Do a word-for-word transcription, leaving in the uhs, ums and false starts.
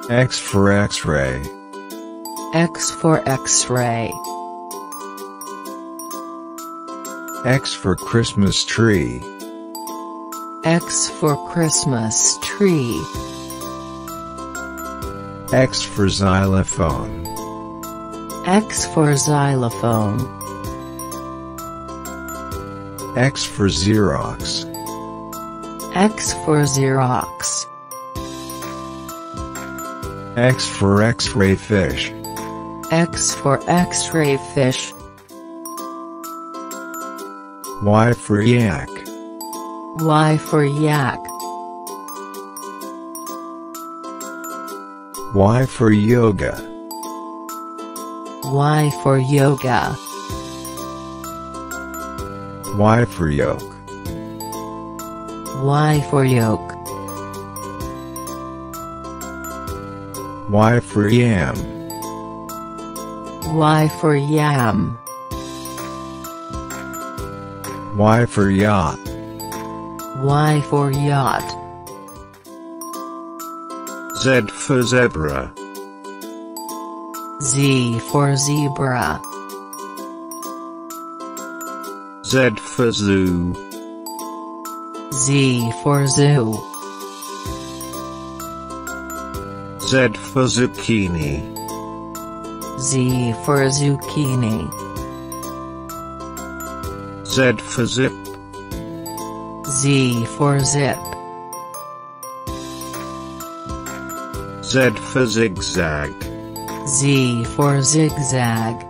X for X-ray. X for X-ray. X for Christmas tree. X for Christmas tree. X for xylophone. X for xylophone. X for Xerox. X for Xerox. X for X-ray fish. X for X-ray fish. Y for yak. Y for yak. Y for yoga. Y for yoga. Y for yolk. Y for yolk. Y for yam. Y for yam. Y for yacht. Y for yacht. Z for zebra. Z for zebra. Z for zoo. Z for zoo. Z for zucchini. Z for zucchini. Z for zip. Z for zip. Z for zigzag. Z for zigzag.